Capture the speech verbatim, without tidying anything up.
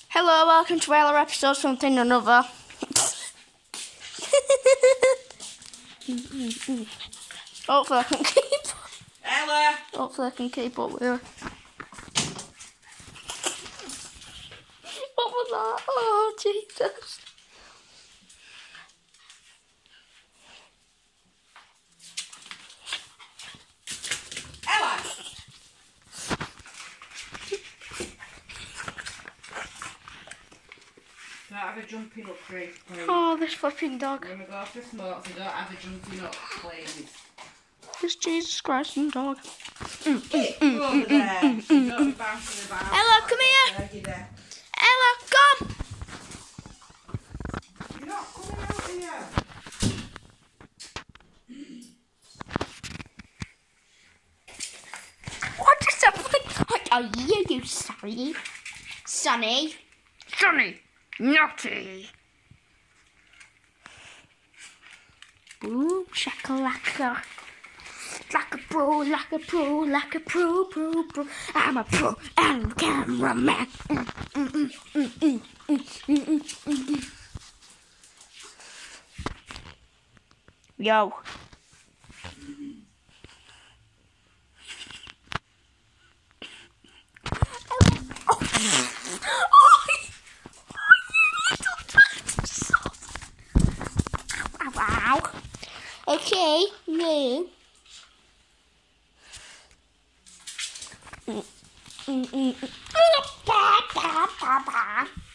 Hello, welcome to our episode Something or Another. Hopefully I can keep Ella! Hopefully I can keep up with her. What was that? Oh, Jesus. Ella! Don't have a jumping up, Grace, please. Oh, this flipping dog. When we go for smoke, so don't have a jumping up, please. This Jesus Christ and dog. Go over there. Don't be bouncing about. Ella, come here. There, you there. Ella, come. You're not coming out here. What is up? What are you, you sorry? Sonny. Sonny. Naughty. Boom, shakalaka. Like a pro, like a pro, like a pro, pro, pro. I'm a pro and cameraman. Mm, mm, mm, mm, mm, mm, mm, mm, mm. Yo. Wow. Okay, no. Mm, mm, mm.